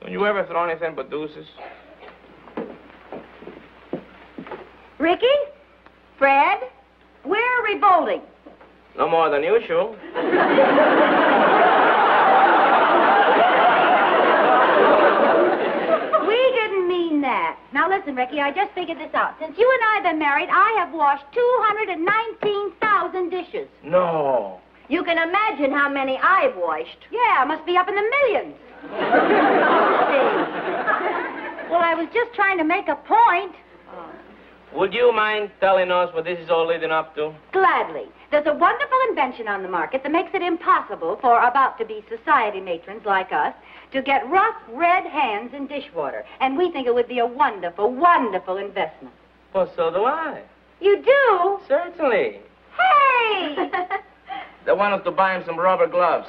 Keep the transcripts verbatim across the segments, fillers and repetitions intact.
Don't you ever throw anything but deuces? Ricky? Fred? We're revolting. No more than usual. We didn't mean that. Now listen, Ricky, I just figured this out. Since you and I have been married, I have washed two hundred nineteen thousand dishes. No. You can imagine how many I've washed. Yeah, must be up in the millions. Well, I was just trying to make a point. Would you mind telling us what this is all leading up to? Gladly. There's a wonderful invention on the market that makes it impossible for about-to-be society matrons like us to get rough, red hands in dishwater. And we think it would be a wonderful, wonderful investment. Well, so do I. You do? Certainly. Hey! They want us to buy him some rubber gloves.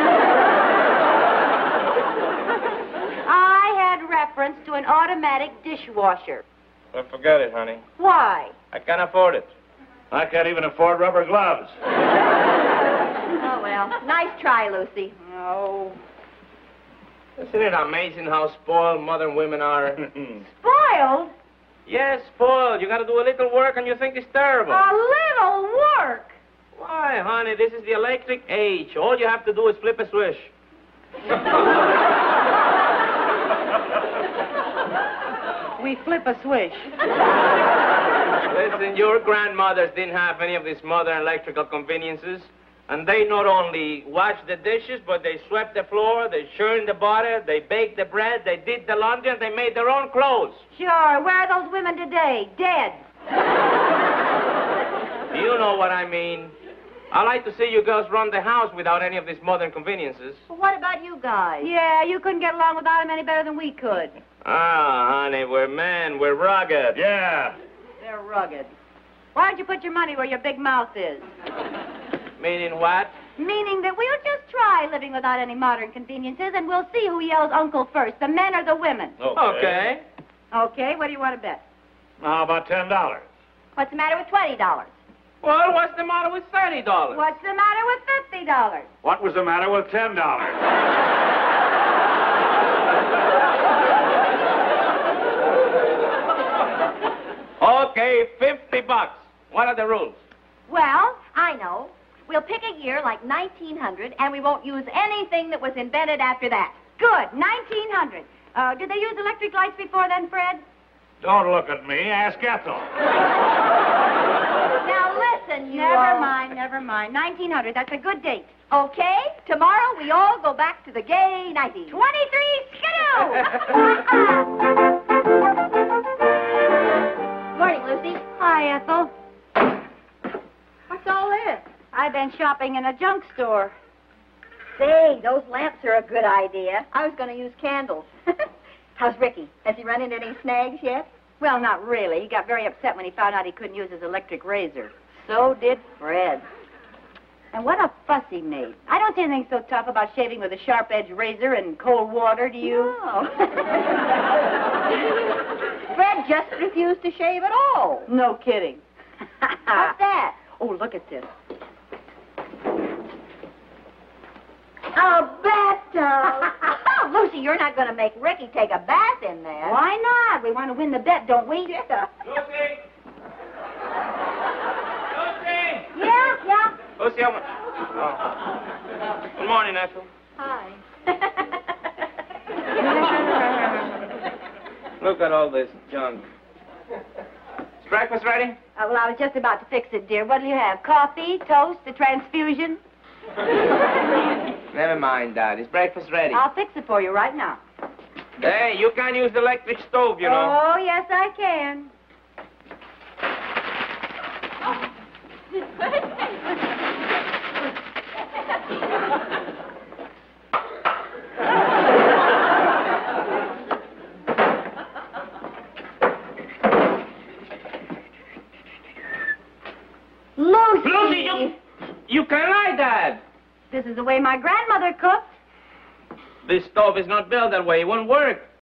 I had reference to an automatic dishwasher. Well, forget it, honey. Why? I can't afford it. I can't even afford rubber gloves. Oh, well. Nice try, Lucy. No. Isn't it amazing how spoiled modern women are? Spoiled? Yes, spoiled. You got to do a little work and you think it's terrible. A little work? Why, honey, this is the electric age. All you have to do is flip a switch. We flip a switch. Listen, your grandmothers didn't have any of these modern electrical conveniences. And they not only washed the dishes, but they swept the floor, they churned the butter, they baked the bread, they did the laundry, and they made their own clothes. Sure. Where are those women today? Dead. You know what I mean. I like to see you girls run the house without any of these modern conveniences. Well, what about you guys? Yeah, you couldn't get along without them any better than we could. Ah, honey, we're men. We're rugged. Yeah. They're rugged. Why don't you put your money where your big mouth is? Meaning what? Meaning that we'll just try living without any modern conveniences, and we'll see who yells uncle first, the men or the women. Okay. Okay. Okay, what do you want to bet? How about ten dollars? What's the matter with twenty dollars? Well, what's the matter with thirty dollars? What's the matter with fifty dollars? What was the matter with ten dollars? Okay, fifty bucks. What are the rules? Well, I know. We'll pick a year like nineteen hundred, and we won't use anything that was invented after that. Good, nineteen hundred. Uh, did they use electric lights before then, Fred? Don't look at me. Ask Ethel. Now listen, you Never all... mind, never mind. nineteen hundred, that's a good date. Okay, tomorrow we all go back to the gay nineties. twenty-three, skidoo! Morning, Lucy. Hi, Ethel. What's all this? I've been shopping in a junk store. Say, those lamps are a good idea. I was going to use candles. How's Ricky? Has he run into any snags yet? Well, not really. He got very upset when he found out he couldn't use his electric razor. So did Fred. And what a fuss he made. I don't see anything so tough about shaving with a sharp-edged razor and cold water, do you? No. Fred just refused to shave at all. No kidding. What's that? Oh, look at this. A bathtub. Oh, Lucy, you're not going to make Ricky take a bath in there. Why not? We want to win the bet, don't we? Yeah. Lucy! Lucy! Yeah, yeah. Lucy, I want... Oh. Good morning, Ethel. Hi. Look at all this junk. Is breakfast ready? Uh, well, I was just about to fix it, dear. What'll you have? Coffee, toast, a transfusion? Never mind, Dad. Is breakfast ready? I'll fix it for you right now. Hey, you can't use the electric stove, you know. Oh, yes, I can. Lucy! Lucy, you, you can't lie, Dad. This is the way my grandmother cooked. This stove is not built that way. It won't work.